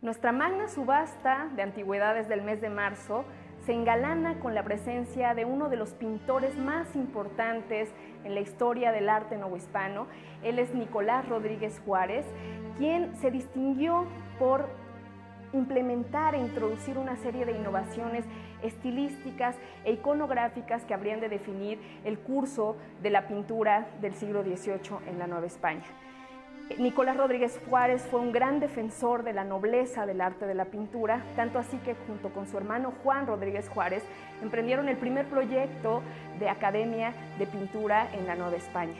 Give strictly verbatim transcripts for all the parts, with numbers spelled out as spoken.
Nuestra magna subasta de antigüedades del mes de marzo se engalana con la presencia de uno de los pintores más importantes en la historia del arte novohispano. Él es Nicolás Rodríguez Juárez, quien se distinguió por implementar e introducir una serie de innovaciones estilísticas e iconográficas que habrían de definir el curso de la pintura del siglo dieciocho en la Nueva España. Nicolás Rodríguez Juárez fue un gran defensor de la nobleza del arte de la pintura, tanto así que junto con su hermano Juan Rodríguez Juárez emprendieron el primer proyecto de academia de pintura en la Nueva España.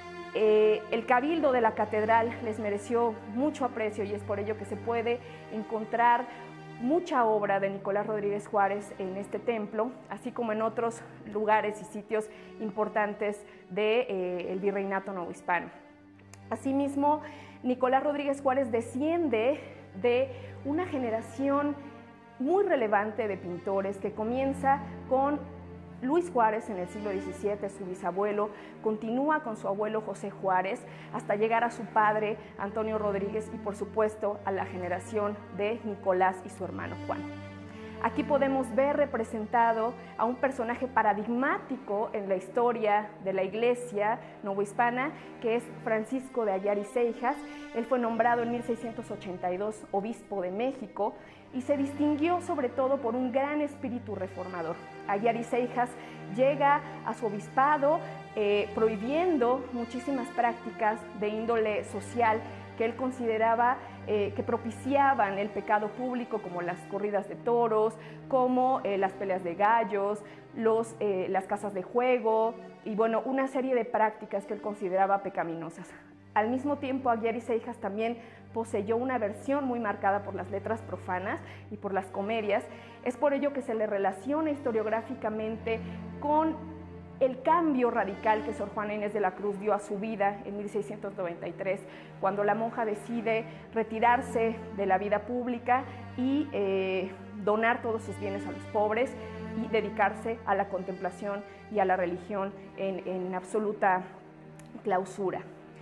Eh, el cabildo de la catedral les mereció mucho aprecio y es por ello que se puede encontrar mucha obra de Nicolás Rodríguez Juárez en este templo, así como en otros lugares y sitios importantes del de, eh, virreinato novohispano. Asimismo, Nicolás Rodríguez Juárez desciende de una generación muy relevante de pintores que comienza con Luis Juárez en el siglo diecisiete, su bisabuelo, continúa con su abuelo José Juárez hasta llegar a su padre Antonio Rodríguez y por supuesto a la generación de Nicolás y su hermano Juan. Aquí podemos ver representado a un personaje paradigmático en la historia de la Iglesia novohispana, que es Francisco de Aguiar y Seijas. Él fue nombrado en mil seiscientos ochenta y dos obispo de México y se distinguió sobre todo por un gran espíritu reformador. Aguiar y Seijas llega a su obispado eh, prohibiendo muchísimas prácticas de índole social que él consideraba eh, que propiciaban el pecado público, como las corridas de toros, como eh, las peleas de gallos, los, eh, las casas de juego y bueno, una serie de prácticas que él consideraba pecaminosas. Al mismo tiempo, Aguiar y Seijas también poseyó una versión muy marcada por las letras profanas y por las comedias. Es por ello que se le relaciona historiográficamente con el cambio radical que Sor Juana Inés de la Cruz dio a su vida en mil seiscientos noventa y tres, cuando la monja decide retirarse de la vida pública y eh, donar todos sus bienes a los pobres y dedicarse a la contemplación y a la religión en, en absoluta clausura.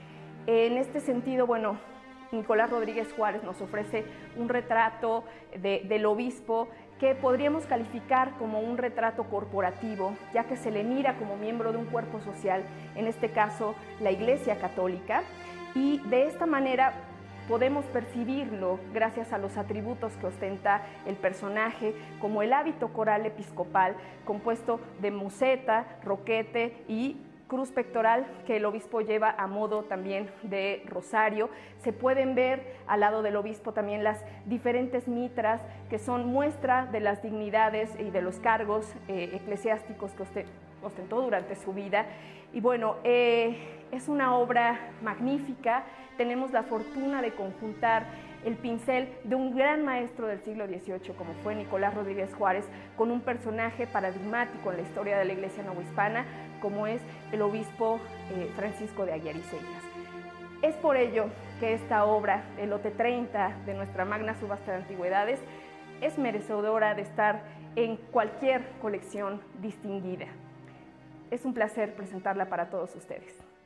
En este sentido, bueno, Nicolás Rodríguez Juárez nos ofrece un retrato de, del obispo que podríamos calificar como un retrato corporativo, ya que se le mira como miembro de un cuerpo social, en este caso la Iglesia Católica, y de esta manera podemos percibirlo gracias a los atributos que ostenta el personaje, como el hábito coral episcopal compuesto de museta, roquete y cruz pectoral que el obispo lleva a modo también de rosario. Se pueden ver al lado del obispo también las diferentes mitras que son muestra de las dignidades y de los cargos eh, eclesiásticos que ostentó durante su vida. Y bueno, eh, es una obra magnífica. Tenemos la fortuna de conjuntar el pincel de un gran maestro del siglo dieciocho como fue Nicolás Rodríguez Juárez con un personaje paradigmático en la historia de la Iglesia novohispana como es el obispo eh, Francisco de Aguiar y Seijas. Es por ello que esta obra, el lote treinta de nuestra magna subasta de antigüedades, es merecedora de estar en cualquier colección distinguida. Es un placer presentarla para todos ustedes.